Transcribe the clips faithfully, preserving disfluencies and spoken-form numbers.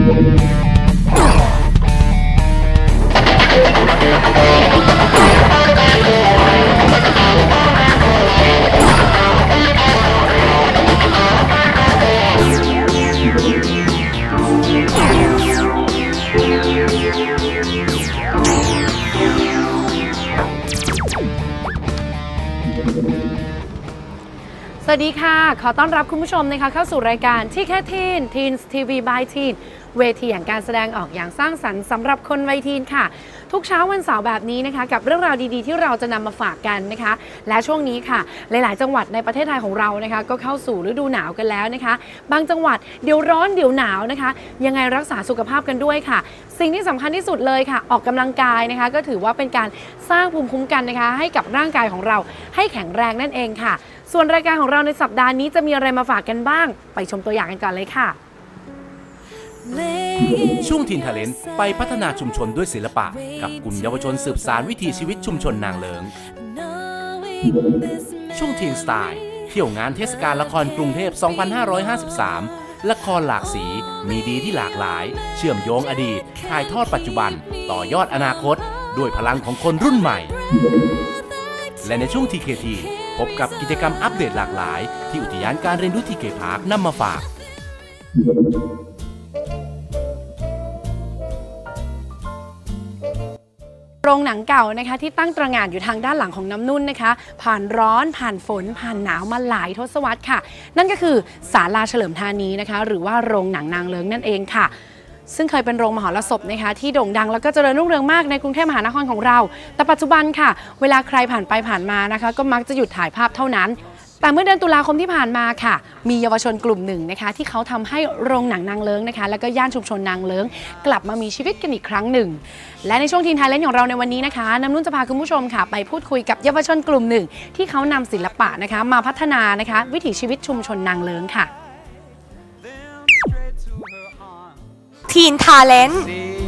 สวัสดีค่ะขอต้อนรับคุณผู้ชมนะคะเข้าสู่รายการที่แค่ทีน Teens ที วี by Teen เวทีแห่งการแสดงออกอย่างสร้างสรรค์สำหรับคนวัยทีนค่ะทุกเช้าวันเสาร์แบบนี้นะคะกับเรื่องราวดีๆที่เราจะนำมาฝากกันนะคะและช่วงนี้ค่ะหลายๆจังหวัดในประเทศไทยของเรานะคะก็เข้าสู่ฤดูหนาวกันแล้วนะคะบางจังหวัดเดี๋ยวร้อนเดี๋ยวหนาวนะคะยังไงรักษาสุขภาพกันด้วยค่ะสิ่งที่สำคัญที่สุดเลยค่ะออกกำลังกายนะคะก็ถือว่าเป็นการสร้างภูมิคุ้มกันนะคะให้กับร่างกายของเราให้แข็งแรงนั่นเองค่ะส่วนรายการของเราในสัปดาห์นี้จะมีอะไรมาฝากกันบ้างไปชมตัวอย่างกันก่อนเลยค่ะช่วงทีนทาเลนต์ไปพัฒนาชุมชนด้วยศิลปะกับกลุ่มเยาวชนสืบสานวิถีชีวิตชุมชนนางเลิงช่วงทีนสไตล์เที่ยวงานเทศกาลละครกรุงเทพ สองพันห้าร้อยห้าสิบสาม ละครหลากสีมีดีที่หลากหลายเชื่อมโยงอดีตถ่ายทอดปัจจุบันต่อยอดอนาคตด้วยพลังของคนรุ่นใหม่และในช่วง ที เค ที พบกับกิจกรรมอัปเดตหลากหลายที่อุทยานการเรียนรู้ ที เค พาร์ค นำมาฝากโรงหนังเก่านะคะที่ตั้งตระหง่านอยู่ทางด้านหลังของน้ำนุ่นนะคะผ่านร้อนผ่านฝนผ่านหนาวมาหลายทศวรรษค่ะนั่นก็คือศาลาเฉลิมธานีนะคะหรือว่าโรงหนังนางเลิ้งนั่นเองค่ะซึ่งเคยเป็นโรงมหรสพนะคะที่โด่งดังแล้วก็เจริญรุ่งเรืองมากในกรุงเทพมหานครของเราแต่ปัจจุบันค่ะเวลาใครผ่านไปผ่านมานะคะก็มักจะหยุดถ่ายภาพเท่านั้นแต่เมื่อเดือนตุลาคมที่ผ่านมาค่ะมีเยาวชนกลุ่มหนึ่งนะคะที่เขาทำให้โรงหนังนางเลิ้งนะคะแล้วก็ย่านชุมชนนางเลิ้งกลับมามีชีวิตกันอีกครั้งหนึ่งและในช่วงทีนไทยแลนด์ของเราในวันนี้นะคะน้ำนุ่นจะพาคุณผู้ชมค่ะไปพูดคุยกับเยาวชนกลุ่มหนึ่งที่เขานำศิลปะนะคะมาพัฒนานะคะวิถีชีวิตชุมชนนางเลิ้งค่ะทีนทาเลนต์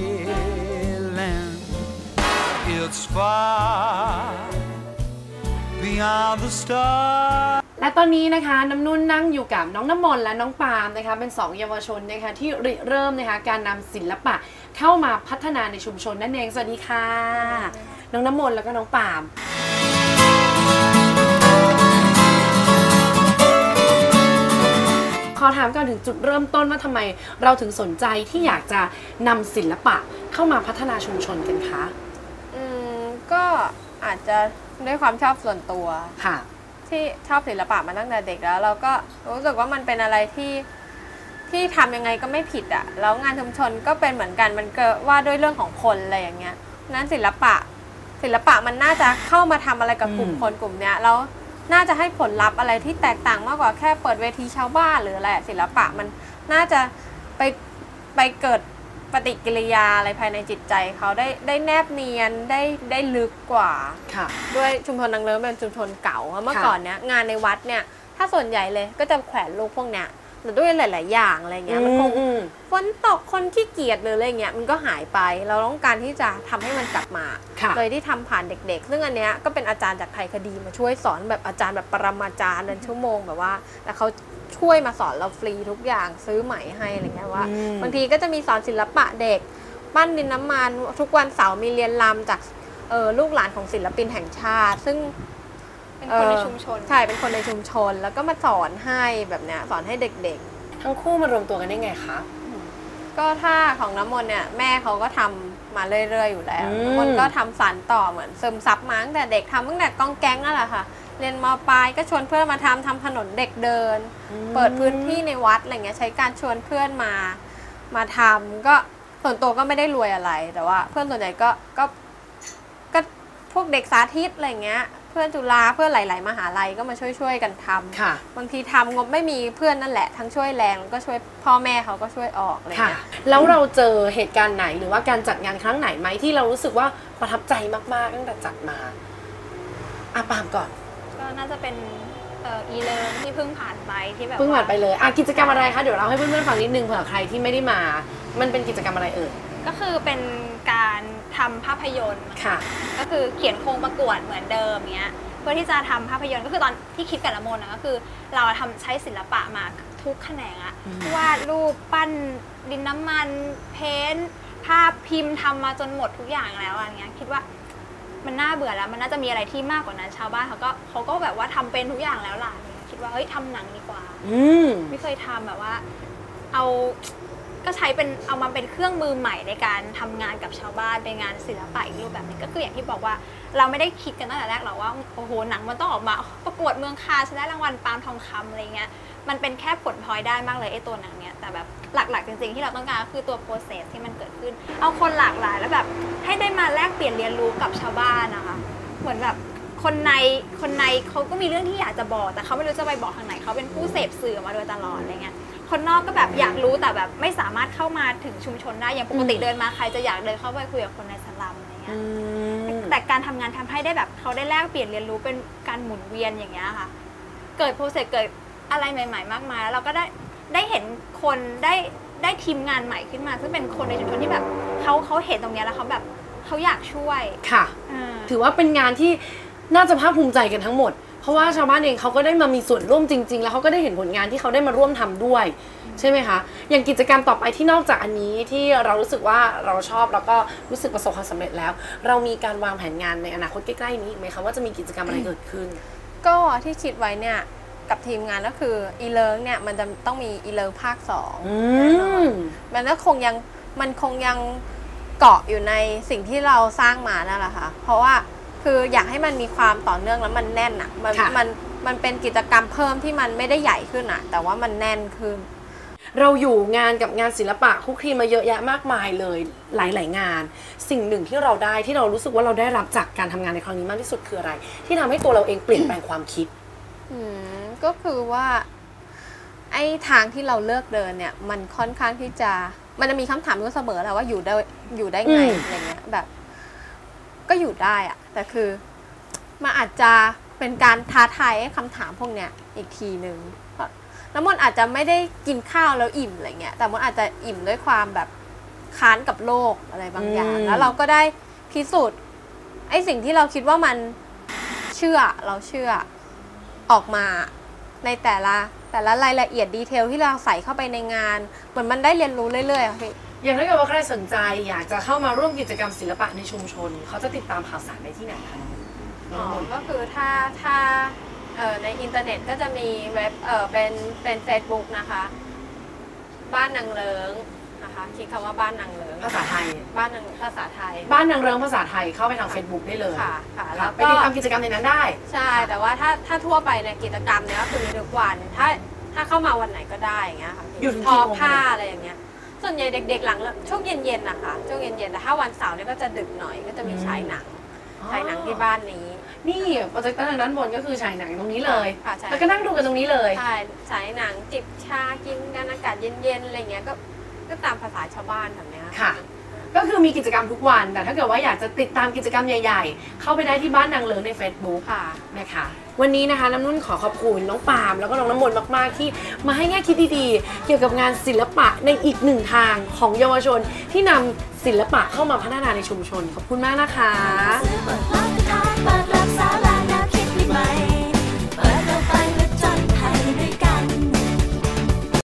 และตอนนี้นะคะน้ำนุ่นนั่งอยู่กับน้องน้ำมนต์และน้องปาล์มนะคะเป็นสองเยาวชนนะคะที่ริเริ่มนะคะการนำศิลปะเข้ามาพัฒนาในชุมชนนั่นเองสวัสดีค่ะน้องน้ำมนต์แล้วก็น้องปาล์มขอถามก่อนถึงจุดเริ่มต้นว่าทำไมเราถึงสนใจที่อยากจะนำศิลปะเข้ามาพัฒนาชุมชนกันคะอืมก็อาจจะด้วยความชอบส่วนตัวค่ะที่ชอบศิลปะมาตั้งแต่เด็กแล้วเราก็รู้สึกว่ามันเป็นอะไรที่ที่ทำยังไงก็ไม่ผิดอ่ะแล้วงานชุมชนก็เป็นเหมือนกันมันก็ว่าด้วยเรื่องของคนอะไรอย่างเงี้ยนั้นศิลปะศิลปะมันน่าจะเข้ามาทำอะไรกับกลุ่มคนกลุ่มเนี้ยแล้วน่าจะให้ผลลัพธ์อะไรที่แตกต่างมากกว่าแค่เปิดเวทีชาวบ้านหรืออะไรศิลปะมันน่าจะไปไปเกิดปฏิกิริยาอะไรภายในจิตใจเขาได้ได้แนบเนียนได้ได้ลึกกว่าด้วยชุมชนนางเลิ้งเป็นชุมชนเก่าเมื่อก่อนเนี้ยงานในวัดเนี่ยถ้าส่วนใหญ่เลยก็จะแขวนลูกพวกเนี้ยหรือด้วยหลายๆอย่างอะไรเงี้ยมันคงฝนตกคนขี้เกียจหรืออะไรเงี้ยมันก็หายไปเราต้องการที่จะทำให้มันกลับมาเลยที่ทำผ่านเด็กๆซึ่งอันเนี้ยก็เป็นอาจารย์จากไทยคดีมาช่วยสอนแบบอาจารย์แบบปรมาจารย์เดินชั่วโมงแบบว่าแต่เขาช่วยมาสอนเราฟรีทุกอย่างซื้อไหมให้อะไรเงี้ยว่าบางทีก็จะมีสอนศิลปะเด็กปั้นดินน้ำมันทุกวันเสาร์มีเรียนรำจากเออลูกหลานของศิลปินแห่งชาติซึ่งเป็นคนในชุมชนใช่เป็นคนในชุมชนแล้วก็มาสอนให้แบบเนี้ยสอนให้เด็กๆทั้งคู่มารวมตัวกันได้ไงคะก็ถ้าของน้ำมนต์เนี่ยแม่เขาก็ทำมาเรื่อยๆอยู่แล้วน้ำมนต์ก็ทำสานต่อเหมือนซึมซับมาตั้งแต่เด็กทำตั้งแต่กองแก๊งนั่นแหละค่ะเรียนม.ปลายก็ชวนเพื่อนมาทำทำถนนเด็กเดินเปิดพื้นที่ในวัดอะไรเงี้ยใช้การชวนเพื่อนมามาทำก็ส่วนตัวก็ไม่ได้รวยอะไรแต่ว่าเพื่อนส่วนใหญ่ก็ก็ก็พวกเด็กสาธิตอะไรเงี้ยเพื่อนจุฬาเพื่อนหลายๆมหาลัยก็มาช่วยๆกันทำบางทีทำงบไม่มีเพื่อนนั่นแหละทั้งช่วยแรงแล้วก็ช่วยพ่อแม่เขาก็ช่วยออกอะไรเงี้ยแล้วเราเจอเหตุการณ์ไหนหรือว่าการจัดงานครั้งไหนไหมที่เรารู้สึกว่าประทับใจมากๆตั้งแต่จัดมาอาปามก่อนก็น่าจะเป็นเอ่ออีเลิร์นที่เพิ่งผ่านไปที่แบบเพิ่งผ่านไปเลยอ่ะกิจกรรมอะไรคะเดี๋ยวเราให้เพื่อนๆฟังนิดนึงเผื่อใครที่ไม่ได้มามันเป็นกิจกรรมอะไรเอ่ยก็คือเป็นการทำภาพยนตร์ค่ะก็คือเขียนโครงประกวดเหมือนเดิมเนี้ยเพื่อที่จะทำภาพยนตร์ก็คือตอนที่คิดกับละมนนะก็คือเราทำใช้ศิลปะมาทุกแขนงอะวาดรูปปั้นดินน้ำมันเพ้นท์ภาพพิมพ์ทำมาจนหมดทุกอย่างแล้วอะไรเงี้ยคิดว่ามันน่าเบื่อแล้วมันน่าจะมีอะไรที่มากกว่านั้นชาวบ้านเขาก็เขาก็แบบว่าทำเป็นทุกอย่างแล้วล่ะคิดว่าเฮ้ยทำหนังดีกว่าไม่เคยทำแบบว่าเอาก็ใช้เป็นเอามาเป็นเครื่องมือใหม่ในการทำงานกับชาวบ้านเป็นงานศิลปะอีกรูปแบบนึงก็คืออย่างที่บอกว่าเราไม่ได้คิดกันตั้งแต่แรกหรอกว่าโอ้โหหนังมันต้องออกมาประกวดเมืองคานชนะรางวัลปาล์มทองคำอะไรเงี้ยมันเป็นแค่ผลพลอยได้มากเลยไอ้ตัวหนังเนี้ยแต่แบบหลักๆจริงๆที่เราต้องการก็คือตัวโปรเซสที่มันเกิดขึ้นเอาคนหลากหลายแล้วแบบให้ได้มาแลกเปลี่ยนเรียนรู้กับชาวบ้านนะคะเหมือนแบบคนในคนในเขาก็มีเรื่องที่อยากจะบอกแต่เขาไม่รู้จะไปบอกทางไหนเขาเป็นผู้เสพสื่อมาโดยตลอดอะไรเงี้ยคนนอกก็แบบอยากรู้แต่แบบไม่สามารถเข้ามาถึงชุมชนได้อย่างปกติเดินมาใครจะอยากเดินเข้าไปคุยกับคนในสลัมอะไรเงี้ยแต่การทำงานทำให้ได้แบบเขาได้แลกเปลี่ยนเรียนรู้เป็นการหมุนเวียนอย่างเงี้ยค่ะเกิดโปรเซสเกิดอะไรใหม่ๆมากมายแล้วเราก็ได้ได้เห็นคนได้ได้ทีมงานใหม่ขึ้นมาซึ่งเป็นคนในชุมชนที่แบบเขาเขาเห็นตรงเนี้ยแล้วเขาแบบเขาอยากช่วยค่ะถือว่าเป็นงานที่น่าจะภาคภูมิใจกันทั้งหมดเพราะว่าชาวบ้านเองเขาก็ได้มามีส่วนร่วมจริงๆแล้วเขาก็ได้เห็นผลงานที่เขาได้มาร่วมทำด้วยใช่ไหมคะอย่างกิจกรรมต่อไปที่นอกจากอันนี้ที่เรารู้สึกว่าเราชอบแล้วก็รู้สึกประสบความสำเร็จแล้วเรามีการวางแผนงานในอนาคตใกล้ๆนี้ไหมคะว่าจะมีกิจกรรมอะไรเกิดขึ้นก็ที่คิดไว้เนี่ยกับทีมงานก็คืออีเลิร์งเนี่ยมันจะต้องมีอีเลิร์งภาคสองแน่นอนมันก็คงยังมันคงยังเกาะอยู่ในสิ่งที่เราสร้างมานั่นแหละค่ะเพราะว่าคืออยากให้มันมีความต่อเนื่องแล้วมันแน่นอ่ะมันมันมันเป็นกิจกรรมเพิ่มที่มันไม่ได้ใหญ่ขึ้นอ่ะแต่ว่ามันแน่นขึ้นเราอยู่งานกับงานศิลปะคุกคีมาเยอะแยะมากมายเลยหลายๆงานสิ่งหนึ่งที่เราได้ที่เรารู้สึกว่าเราได้รับจากการทำงานในครั้งนี้มากที่สุดคืออะไรที่ทำให้ตัวเราเองเปลี่ยนแปลงความคิดอืมก็คือว่าไอ้ทางที่เราเลือกเดินเนี่ยมันค่อนข้างที่จะมันจะมีคำถามอยู่เสมอแหละว่าอยู่ได้อยู่ได้ไงอะไรเงี้ยแบบก็อยู่ได้อะแต่คือมันอาจจะเป็นการท้าทายคำถามพวกเนี้ยอีกทีนึงแล้วมันอาจจะไม่ได้กินข้าวแล้วอิ่มอะไรเงี้ยแต่มันอาจจะอิ่มด้วยความแบบค้านกับโลกอะไรบางอย่างแล้วเราก็ได้พิสูจน์ไอ้สิ่งที่เราคิดว่ามันเชื่อเราเชื่อออกมาในแต่ละแต่ละรายละเอียดดีเทลที่เราใส่เข้าไปในงานเหมือนมันได้เรียนรู้เรื่อยๆค่ะพี่อย่างถ้าเกิดว่าใครสนใจอยากจะเข้ามาร่วมกิจกรรมศิลปะในชุมชนเขาจะติดตามข่าวสารได้ที่ไหนคะอ๋อก็คือถ้าถ้าเอ่อในอินเทอร์เน็ตก็จะมีเว็บเอ่อเป็นเป็น Facebook นะคะบ้านนางเลิงนะคะคิดคำว่าบ้านนางเลิงภาษาไทยบ้านนางภาษาไทยบ้านนางเลิงภาษาไทยเข้าไปทาง Facebook ได้เลยค่ะค่ะแล้วไปติดตามกิจกรรมในนั้นได้ใช่แต่ว่าถ้าถ้าทั่วไปในกิจกรรมเนี้ยก็คือมีทุกวันถ้าถ้าเข้ามาวันไหนก็ได้อย่างเงี้ยค่ะอยู่ทอผ้าอะไรอย่างเงี้ยส่วนใหญ่เด็กๆหลังช่วงเย็นๆนะคะช่วงเย็นๆแต่ถ้าวันเสาร์เนี่ยก็จะดึกหน่อยก็จะมีฉายหนังฉายหนังที่บ้านนี้นี่โปรเจคเตอร์ด้านบนก็คือฉายหนังตรงนี้เลยแล้วก็นั่งดูกันตรงนี้เลยใช่ฉายหนังจิบชากินกันอากาศเย็นๆอะไรเงี้ยก็ก็ตามภาษาชาวบ้านแบบนี้ค่ะก็คือมีกิจกรรมทุกวันแต่ถ้าเกิดว่าอยากจะติดตามกิจกรรมใหญ่ๆเข้าไปได้ที่บ้านนางเลิงใน Facebook ค่ะนะคะวันนี้นะคะน้ำนุ่นขอขอบคุณน้องปาล์มแล้วก็น้องน้ำมนต์มากๆที่มาให้แง่คิดดีๆเกี่ยวกับงานศิลปะในอีกหนึ่งทางของเยาวชนที่นำศิลปะเข้ามาพัฒนาในชุมชนขอบคุณมากนะคะ